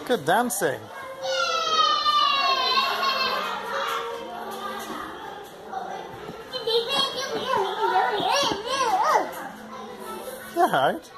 Good dancing. All right.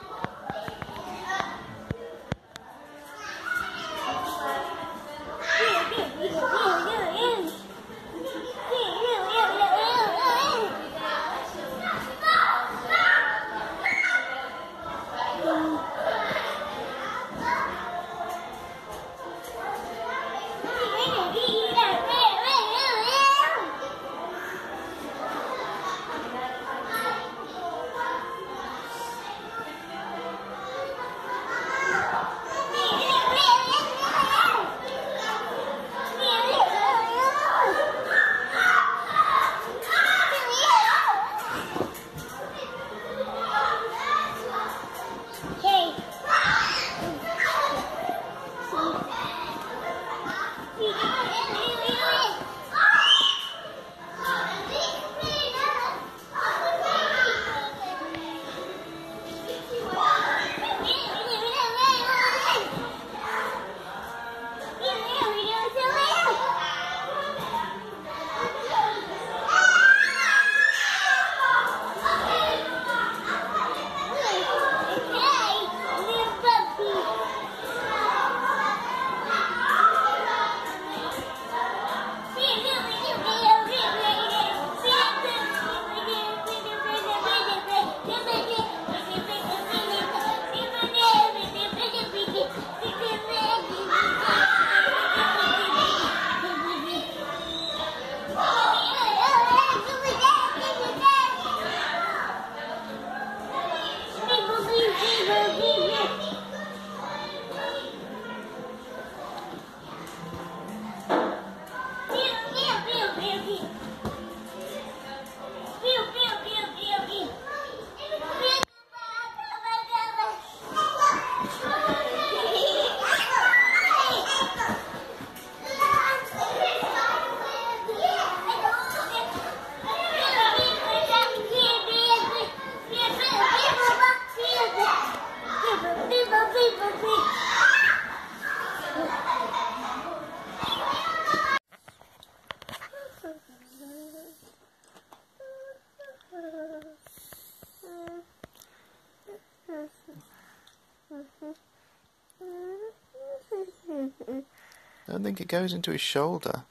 I don't think it goes into his shoulder.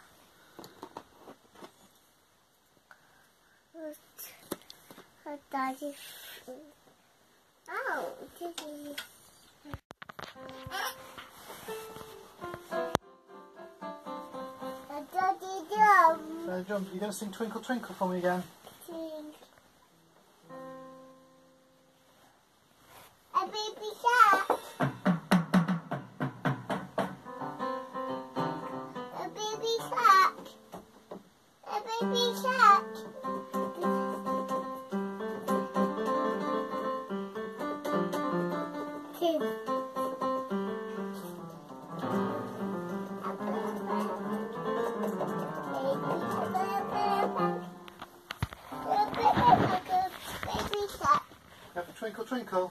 Oh, John, you're going to sing Twinkle Twinkle for me again? A baby shark. A baby shark. A baby shark. Have a twinkle twinkle.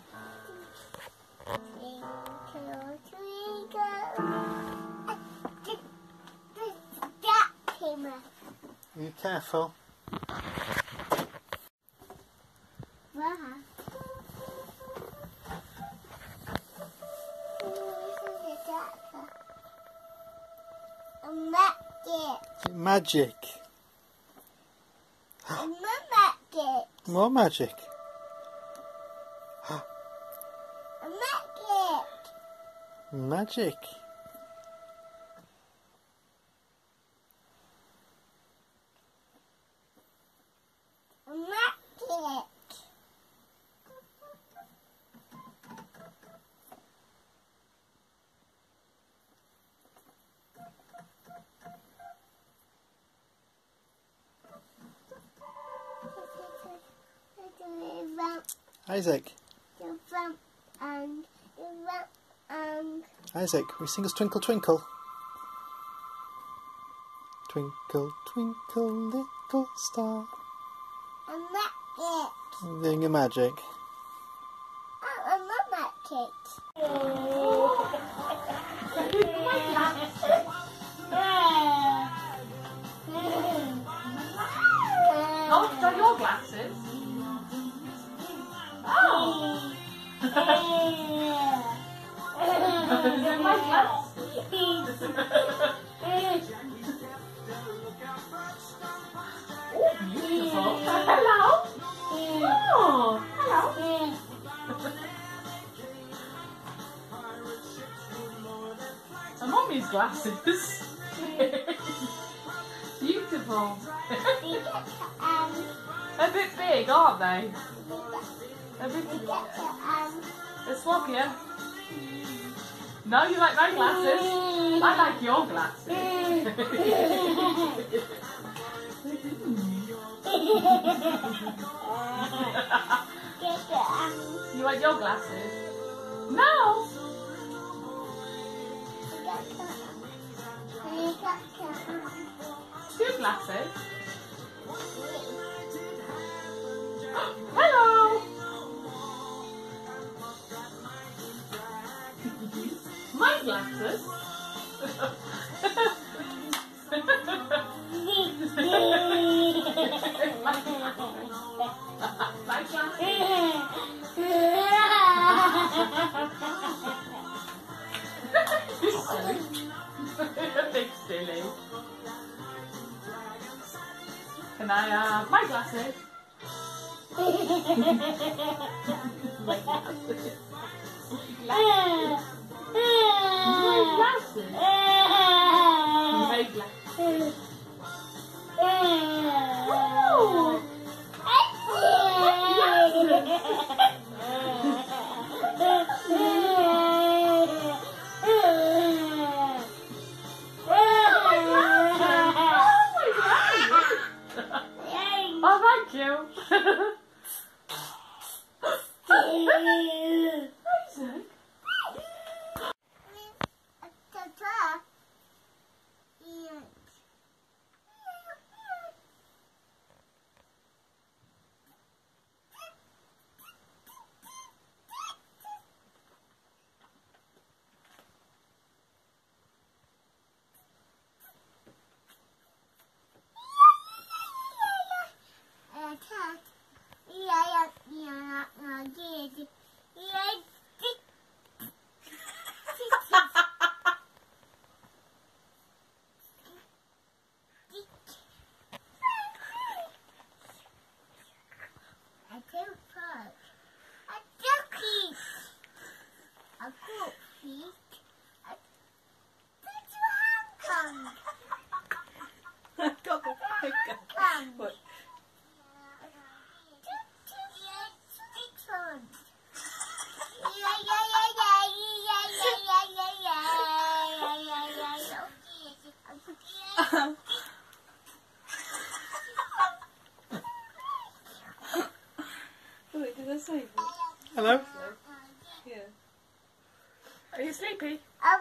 Twinkle, twinkle. That came up. Be careful. Wow. Magic. Magic. More magic. Magic. Isaac. Isaac, we sing us Twinkle Twinkle. Twinkle, twinkle, little star. A magic. Doing a magic. Oh, a magic. Oh, these are your glasses. Oh. These are my glasses. Oh, beautiful. Hello. Oh, hello. And Mummy's glasses. Beautiful. A bit big, aren't they? A bit big. They're swappier. No, you like my glasses? I like your glasses. You like your glasses? No! Two glasses? Hello! My glasses? My glasses? Silly. Big silly. Can I have my glasses? My glasses. My glasses. My glasses. Oh! Oh, thank you. Isaac? I've got the finger. What? Wait, did I say it? Hello? Yeah. Are you sleepy?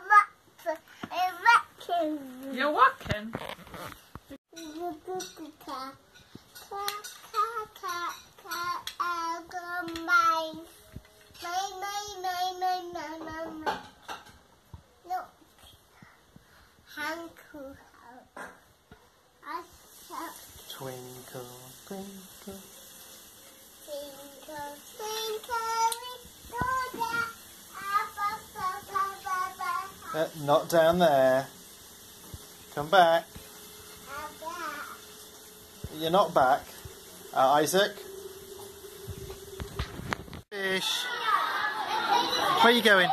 You're walking? Twinkle, twinkle. Not down there. Come back. You're not back. Isaac. Fish. Where are you going?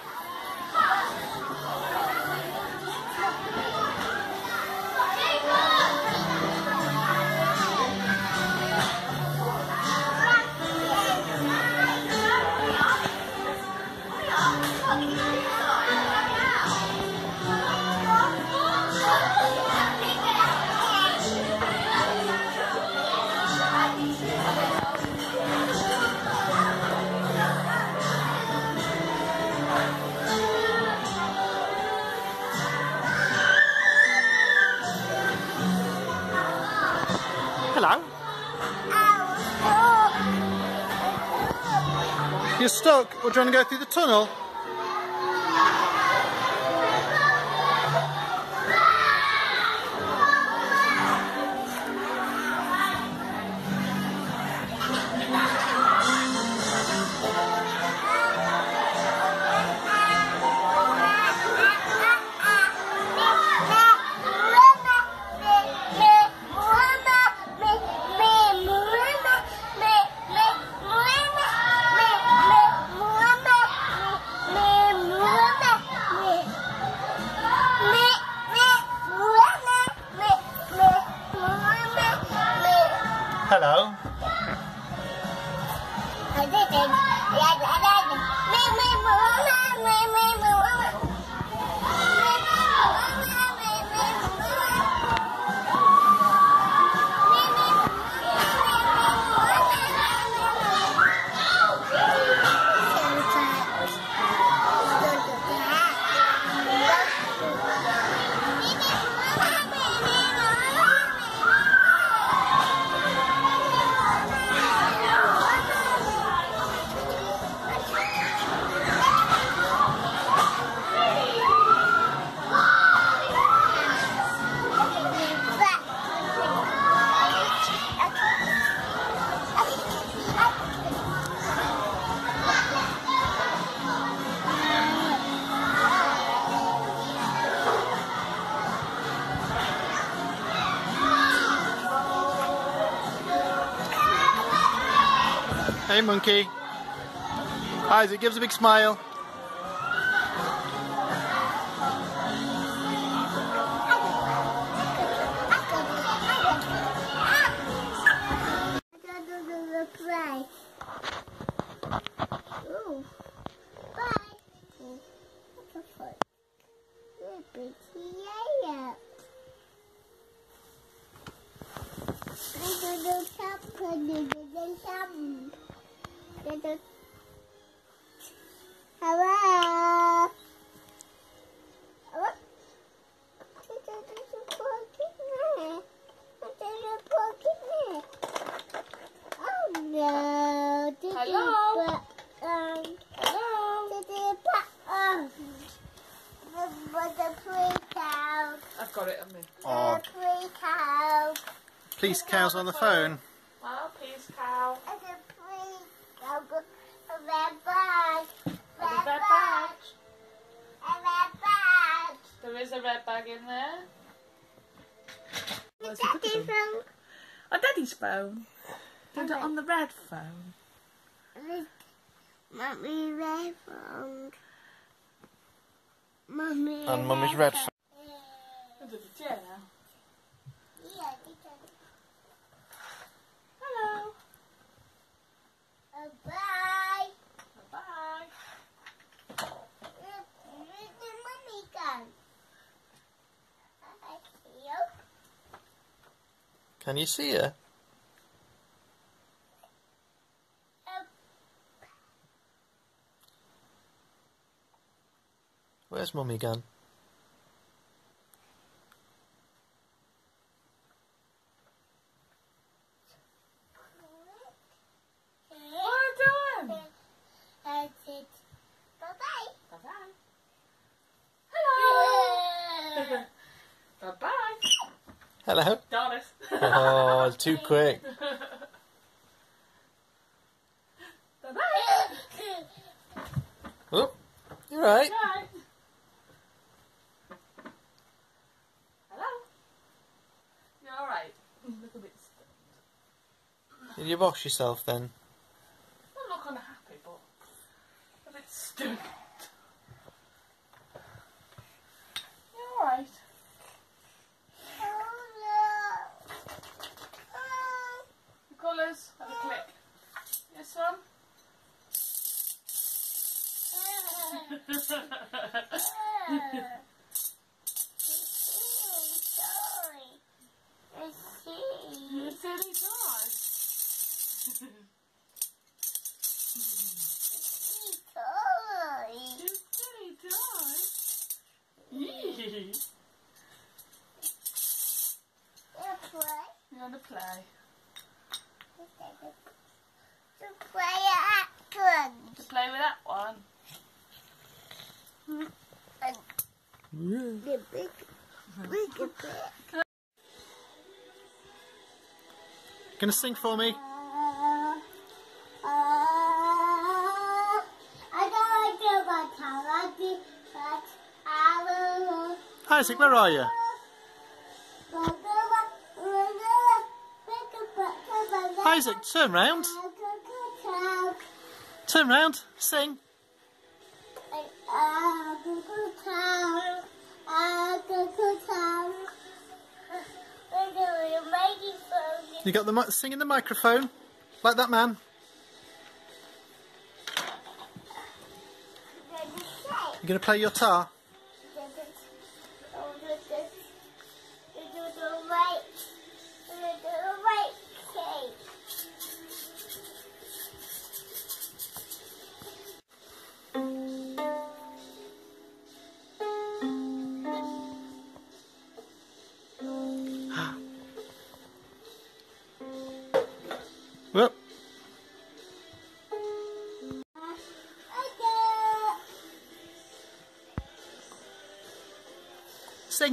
Hello? You're stuck? Or do you want to go through the tunnel? Hello. Hey, monkey. Isaac gives a big smile. Play. Ooh. Bye. That's a foot. Big yeah. Hello. Oh no. Hello. The free cow. I've got it on me. Oh, The free cow. police cow's on the phone. Well, peace, cow. And the free cow. A red bag. And a red bag. A red bag. There is a red bag in there. Where's Daddy the phone. A daddy's phone. Put it on the red phone. Mummy red phone. Mummy. And Mummy's red phone. Under the chair now. Yeah, because. Hello. Bye. Bye. Where's the mummy gone? I see you. Can you see her? Where's Mummy gone? What are you doing? That's it. Bye-bye. Bye-bye. Hello. Bye-bye. Hello. Got it. Oh, it's too quick. Bye-bye. Oh, you're right. Bye. Hello. You're alright. Look a bit stunned. Did you wash yourself then? I look unhappy, but a bit stunned. You're alright. The colours have a click. This one. You silly toy. You silly toy. Yee. You want to play? To play with that one? Gonna sing for me? Isaac, where are you? Isaac, turn round. Turn round. Sing. You got the sing in the microphone, like that man. You gonna play your tar? Whoop. Sing.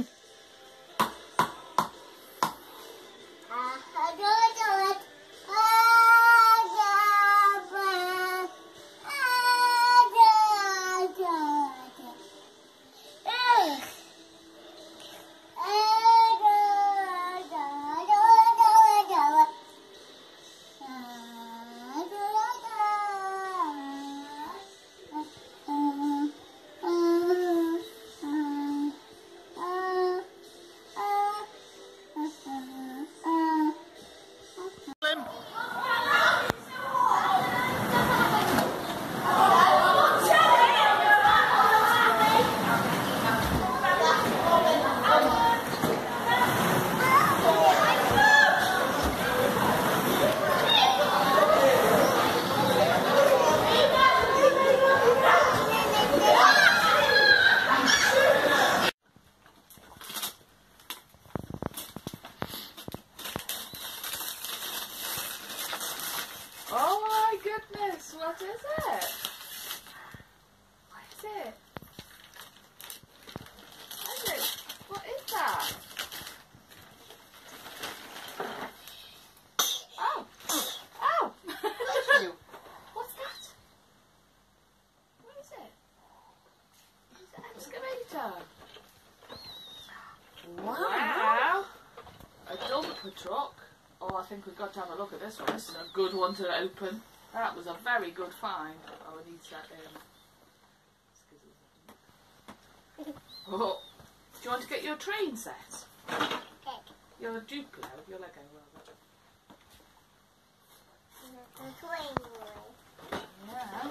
Oh my goodness, what is it? What is it? What is that? Oh! Oh! What's that? What is it? It's an excavator. Wow! A dumper truck. Oh, I think we've got to have a look at this one. This is a good one to open. That was a very good find. Oh, I need that Oh, do you want to get your train set? Your Duplo, your Lego rather. Yeah.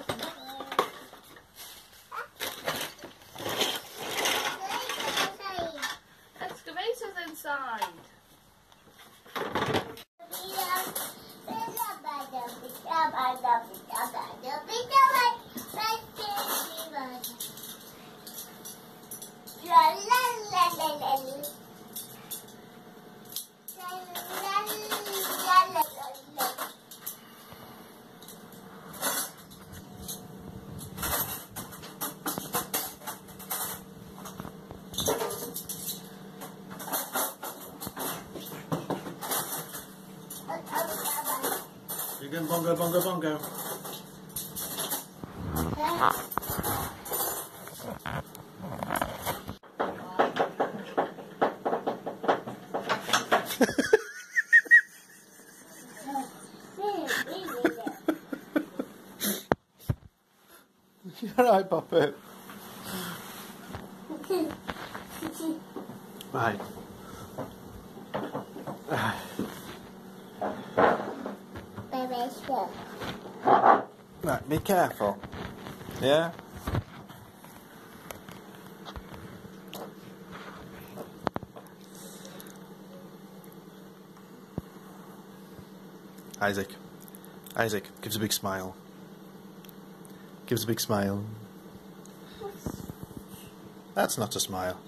Excavators inside. You're going bongo, bongo, bongo. You're right, Puppet. Right. Right, be careful. Yeah? Isaac. Isaac, gives a big smile. Gives a big smile. That's not a smile.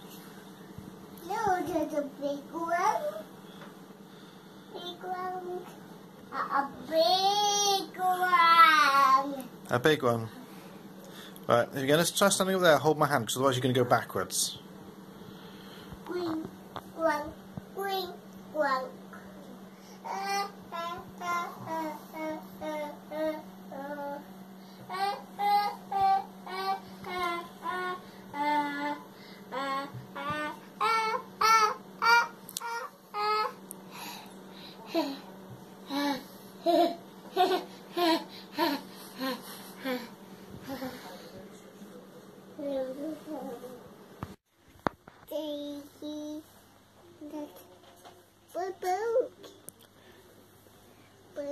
No, there's a big one. Big one. A big one. A big one. Right, if you're going to try standing up there, hold my hand, because otherwise you're going to go backwards. Green one. Green one.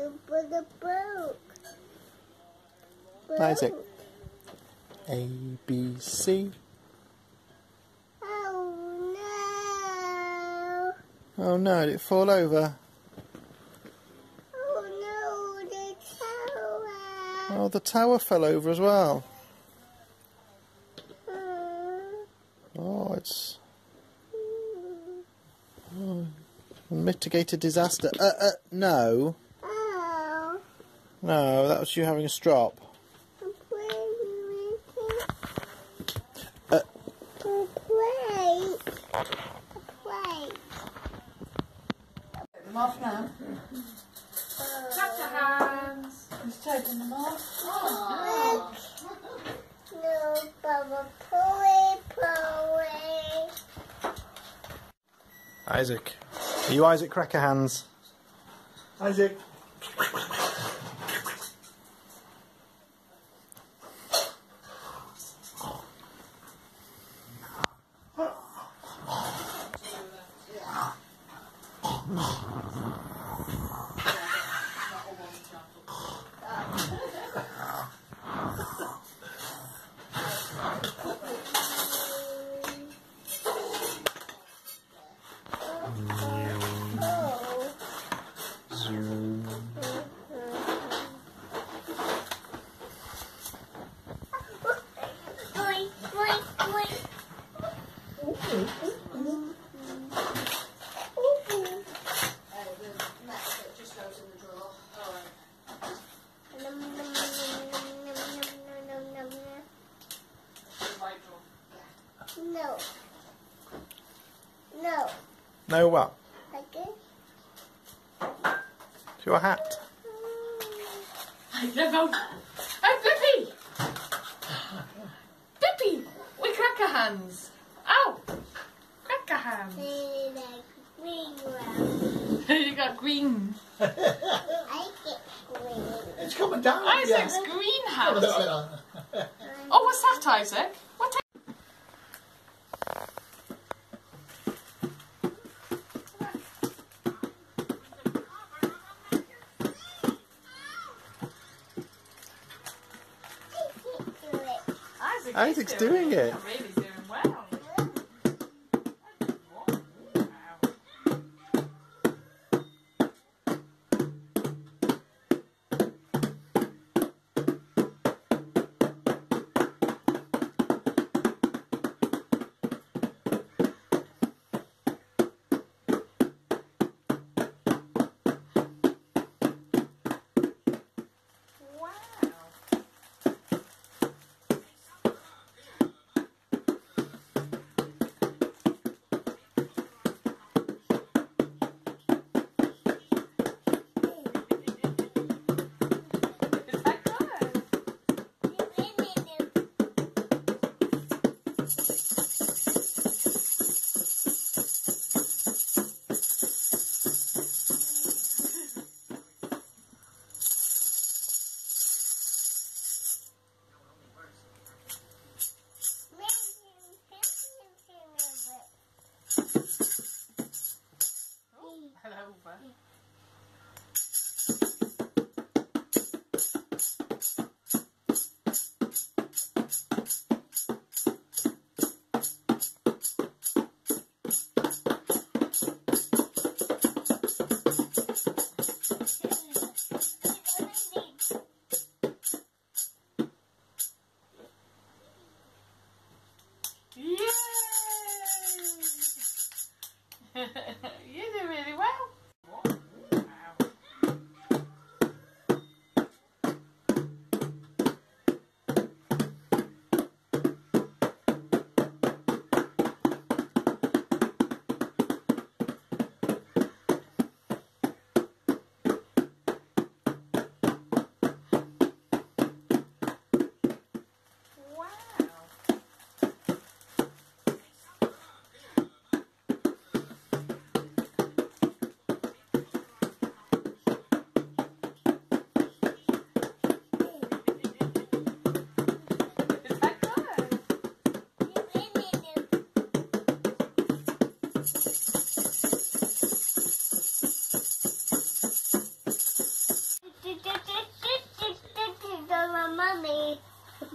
the book. Isaac. A, B, C. Oh no. Oh no, did it fall over? Oh no, the tower. Oh, the tower fell over as well. Oh, it's mitigated disaster. No. Oh. No, that was you having a strop. I'm playing with Uh. it. A plate. Take them off now. Clap your hands. He's taking them off. Oh. No, Baba, pull it. Isaac. Are you Isaac Cracker Hands? Isaac. No. No. No what? Like it? To your hat. Oh, Bippy! Bippy! We cracker hands. Ow! Cracker hands. Like green one. You got green. I get green. It's coming down. Isaac's yeah. green hands. Oh, Oh, what's that, Isaac? What? Isaac's doing it. Really doing well.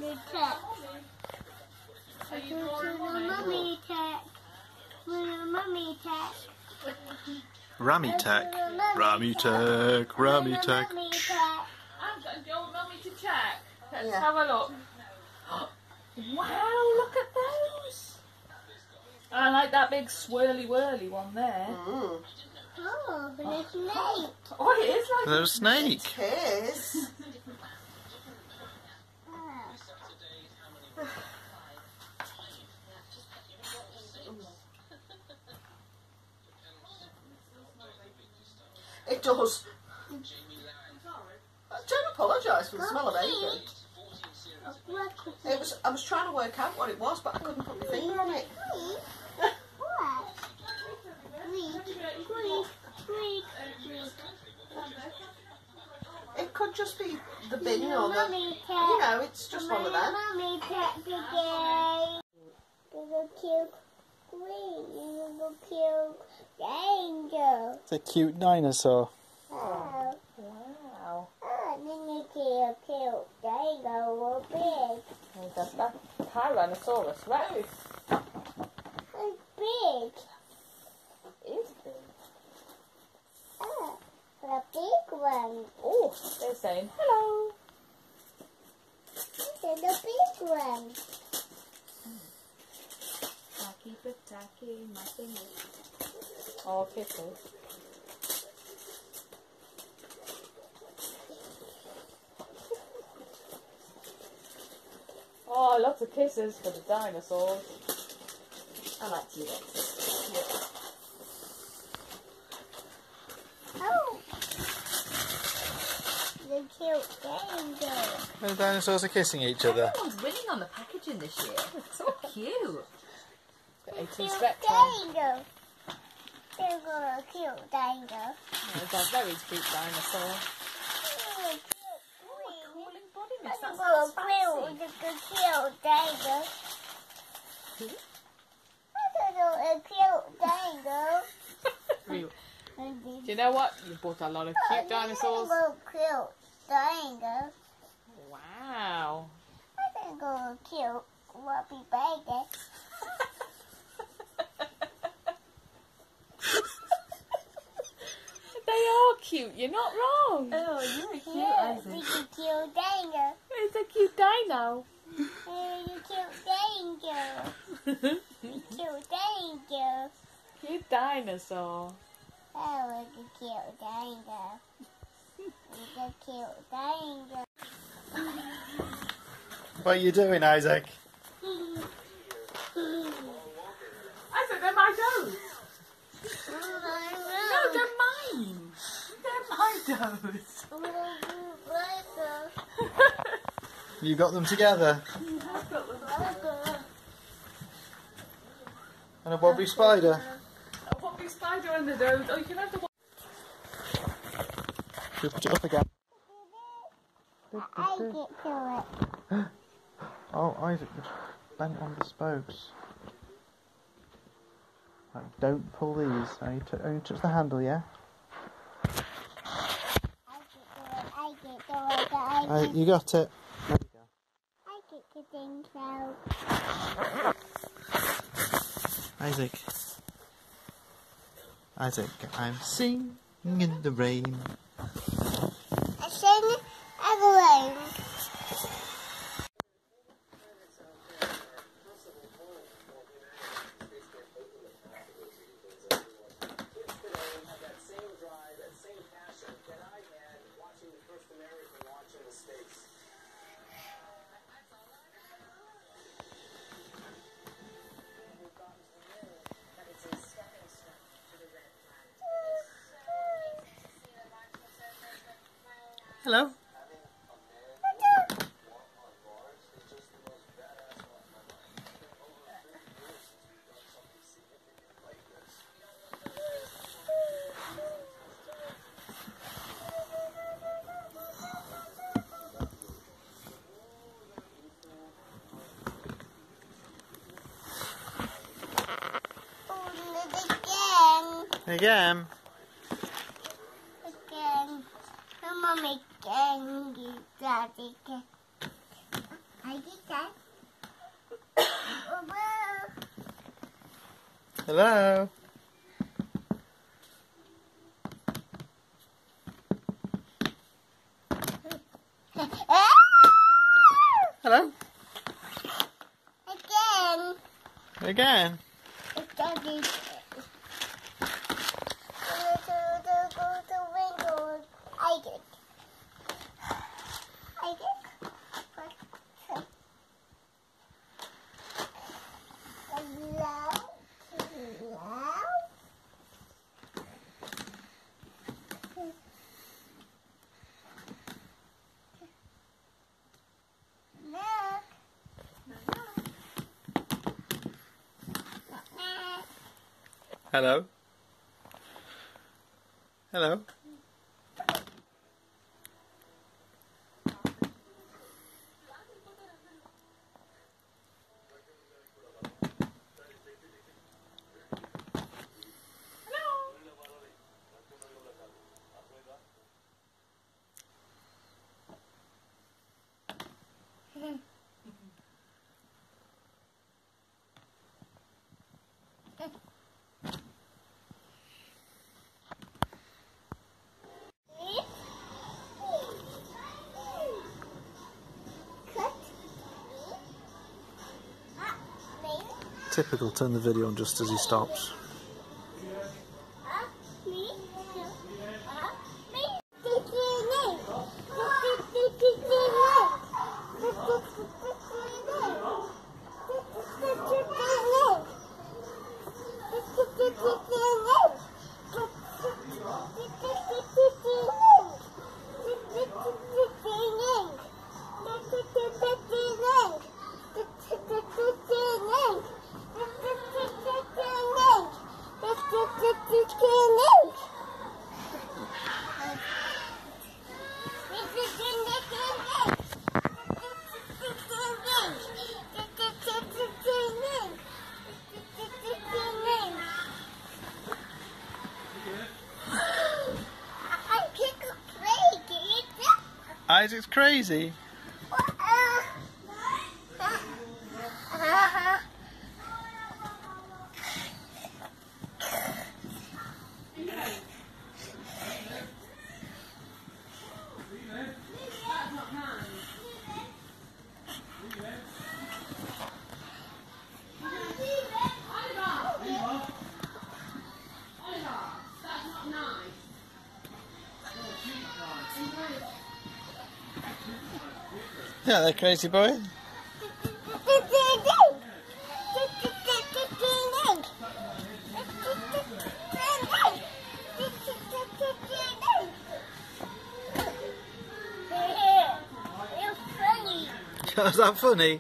The tech. Are you Go to drawing the mummy? mummy tech. The mummy tech. Rammy Tech. Rammy Tech. Rammy Tech. Mummy tech. I'm going to your mummy to check. Let's Yeah. have a look. Wow, look at those. I like that big swirly whirly one there. Mm. Oh, but a snake. Oh, it is like There's a snake. Kiss. It does. Don't apologise for the smell of bacon. I was trying to work out what it was, but I couldn't put my finger on it. What? Squeak. It could just be the bin or the... Mummy tech. You know, it's just one of them. Mummy tech today. Little cute queen. Little cute angel. It's a cute dinosaur. Oh. wow. Oh, then cute Dago were big. That's that Tyrannosaurus Rex. It's big. It is big. Oh, the big one. Oh, they're saying hello. It's the big one. Tacky but tacky, my fingers. Oh, kisses. Oh, lots of kisses for the dinosaurs. I like T-Rex. Oh. The cute angel. The dinosaurs are kissing each other. Everyone's winning on the packaging this year. So cute. The 18 Cute stretch one. Dago. There's a cute Dago. There's a very cute dinosaur. Oh, cute queen. Cool embodiment. That Oh, sounds fancy. cute Dago. A cute Dago. Real. Do you know what? You bought a lot of cute dinosaurs. Cute Dago. Wow. I think a cute Whoopie Baby. They are cute. You're not wrong. Oh, you're cute, Yeah, Isaac. it's a cute Dago. It's a cute dino. It's a cute Dago. Cute Dago. Cute dinosaur. Oh, it's a cute Dago. It's a cute Dago. What are you doing, Isaac? I said they're my toes. No, they're mine. They're my toes. You got them together. And a wobbly spider. A wobbly spider on the nose. Oh, you can have the. Should we put it up again? I get to it. Oh, Isaac, you're bent on the spokes. Right, don't pull these. Only touch the handle, yeah? I get to it. You got it. There you go. I get to things out. Isaac, I'm singing in the rain. I sing everyone. Hello. Again. Again. Mama again. Daddy again. I did that. Hello. Hello. Again. Again. Daddy. I did. I did. Hello. Hello. Hello. Hello. Typical, turn the video on just as he stops. Isaac's crazy. Yeah, that crazy boy. Was that funny?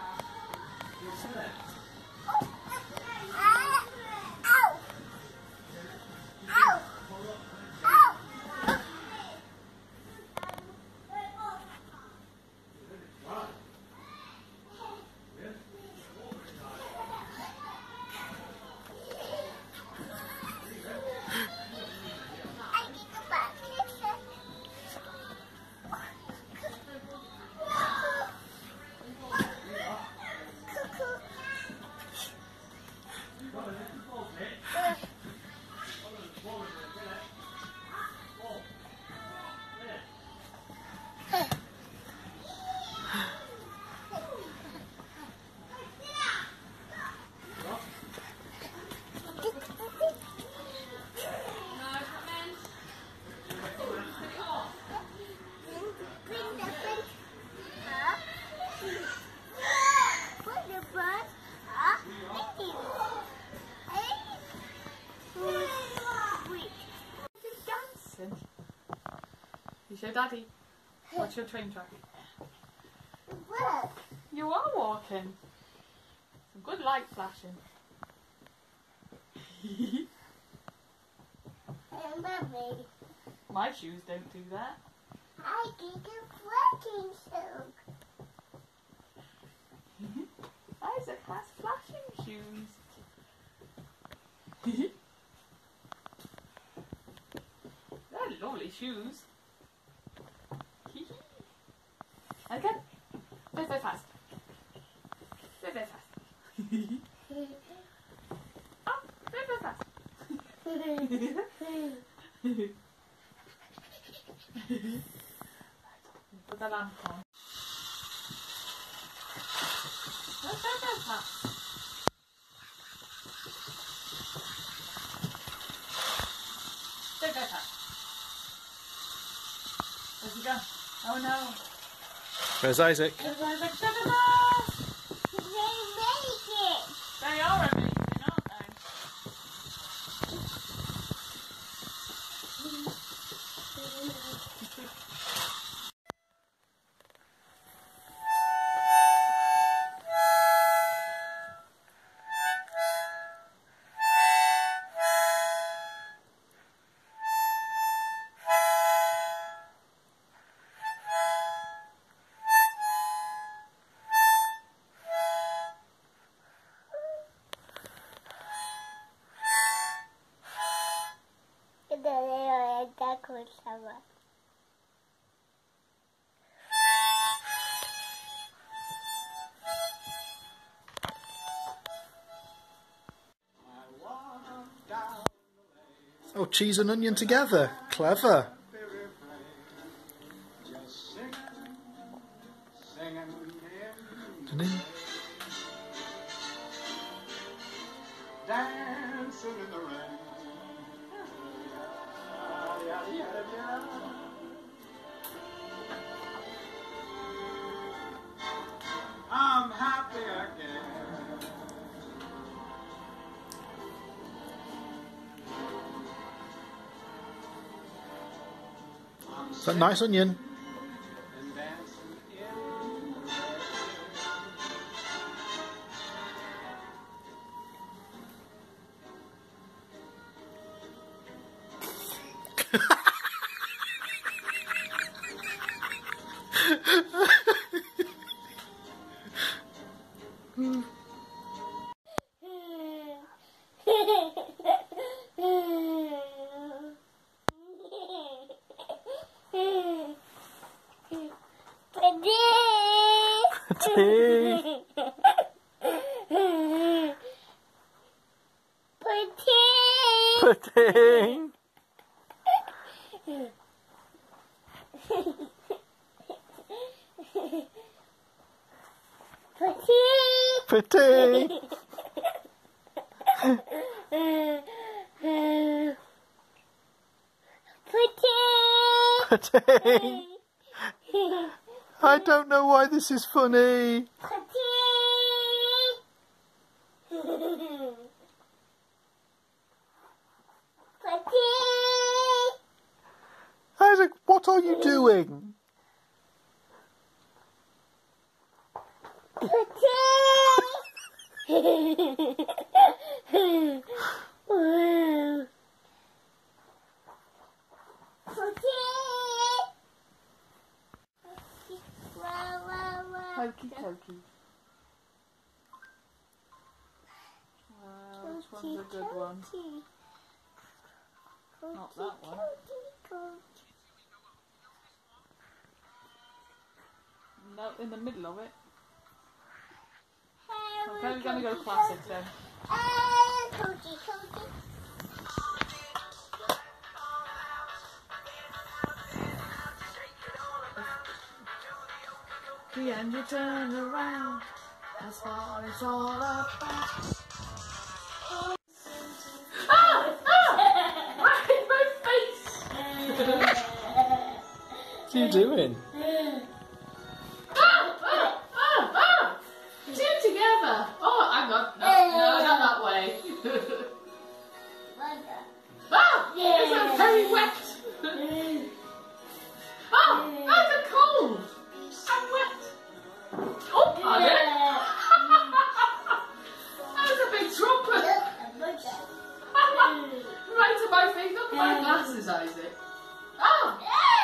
You show Daddy. Watch your train track. Look. You are walking. Some good light flashing. Mommy, My shoes don't do that. I did a working soon. Isaac has flashing shoes. They're lovely shoes. Again. Go fast. Oh, very fast. Put the lamp on. Let's go fast. Go fast. Where's he gone? Oh no. Where's Isaac? There's Isaac. Go fast. They make it. They are amazing, aren't they? Oh, cheese and onion together. Clever. Dancing in the rain. I'm happy again. Is that nice onion? And dancing in the rain. Pudding. Pudding. Pudding. I don't know why this is funny. Isaac, what are you doing? Hokey pokey. Wow, which one's a good one? Not that one. No, in the middle of it. Okay, we're gonna go classic then. The end you turn around. That's what it's all about. Right in my face! What are you doing? Two together! Oh, hang on. No, not that way. It's very wet! Oh, that's a cold! I'm wet! Oh, pardon! That was a big trumpet! Right to my face, look at my glasses, Isaac. Oh!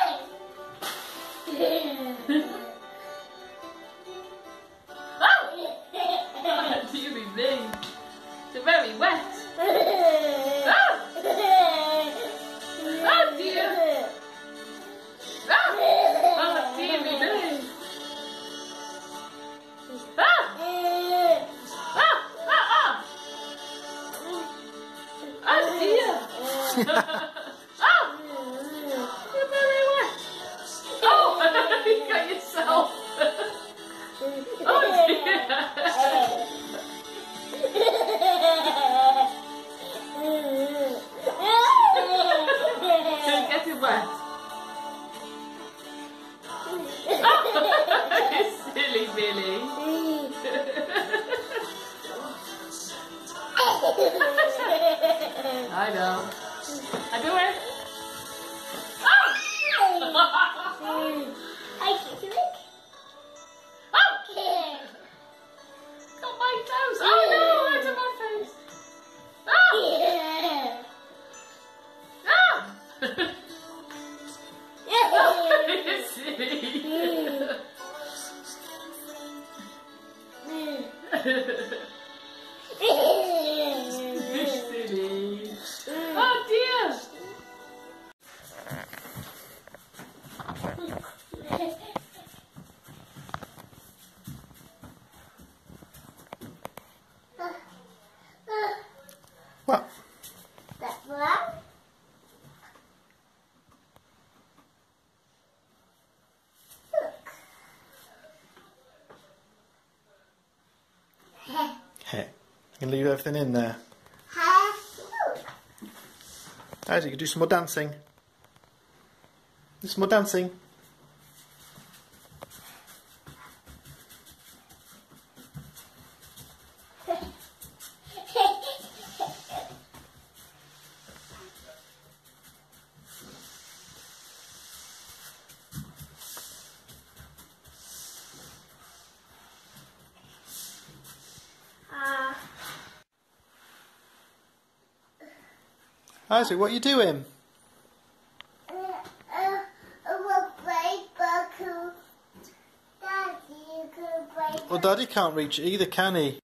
Oh! Dearie me. It's very wet. Oh! Oh dear. Oh, dearie me. Ah! Ah! silly Billy. I know. I do it. Oh! I can do it. Oh! Got my toes. Oh no, it's on my face. Oh! Ah! Silly. Silly. Oh dear. What? That's one. Hey, you can leave everything in there. Guys, you can do some more dancing. Do some more dancing. Isaac, what are you doing? Well, Daddy can't reach it either, can he?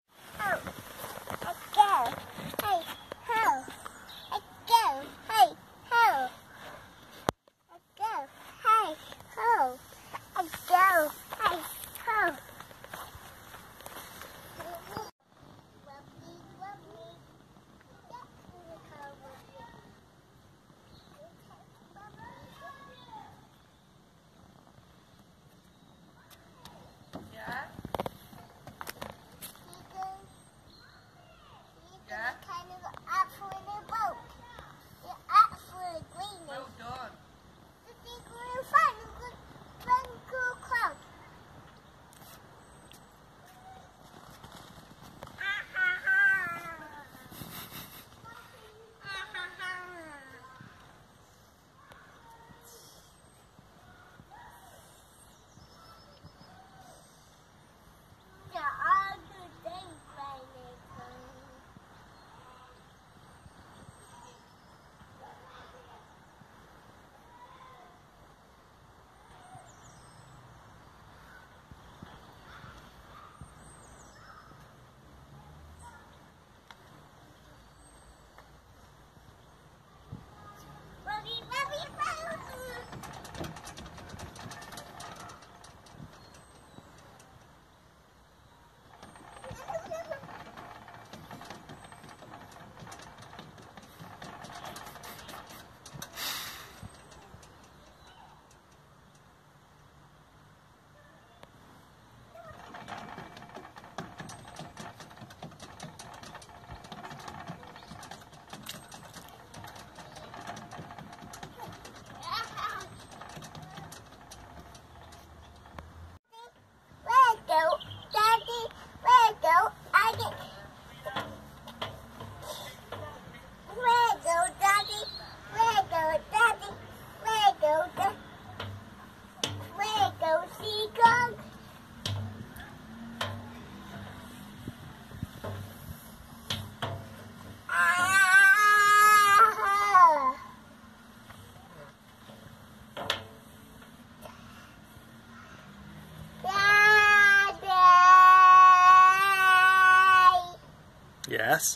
Yes.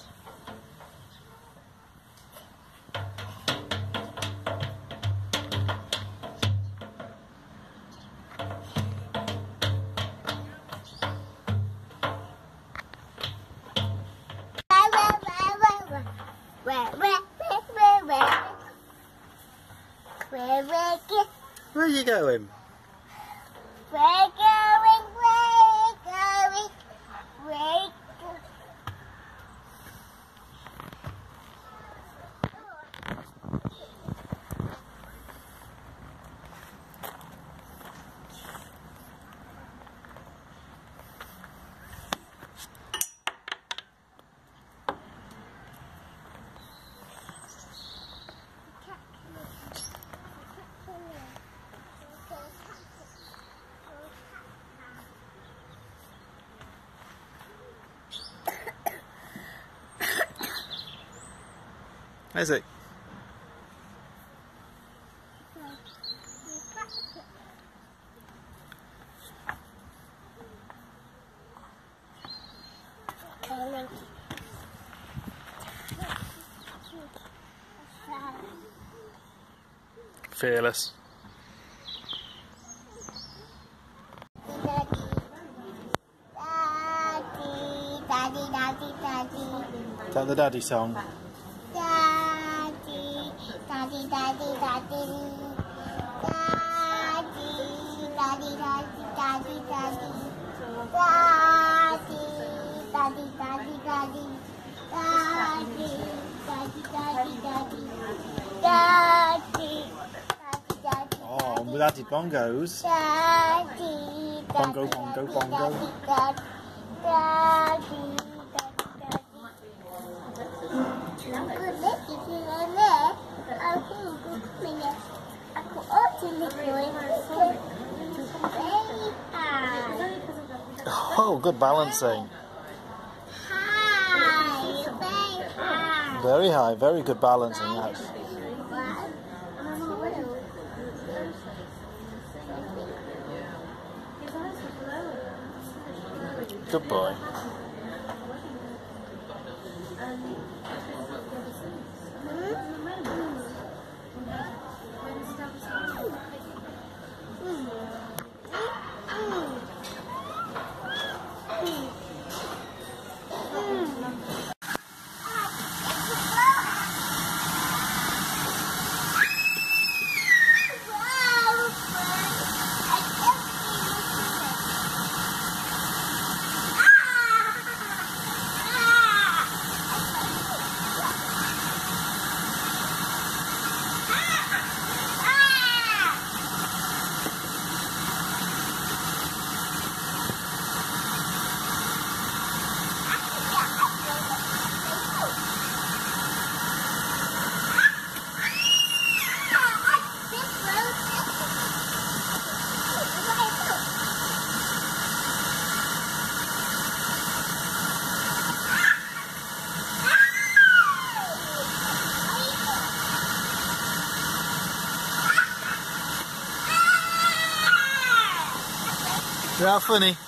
Where are you going? We're going, we're going. Isaac. Fearless. Daddy, daddy, daddy. Is that the daddy song? Daddy, daddy, daddy, daddy. Daddy, daddy, daddy, daddy, daddy. Daddy, daddy, daddy, daddy. Daddy, daddy, daddy, daddy. Daddy, daddy, daddy. Oh, and with added bongos. Daddy, Bongo, bongo, bongo. Daddy, daddy, daddy. Oh, good balancing. Very high, very good balancing, yes. Good boy. Yeah, funny.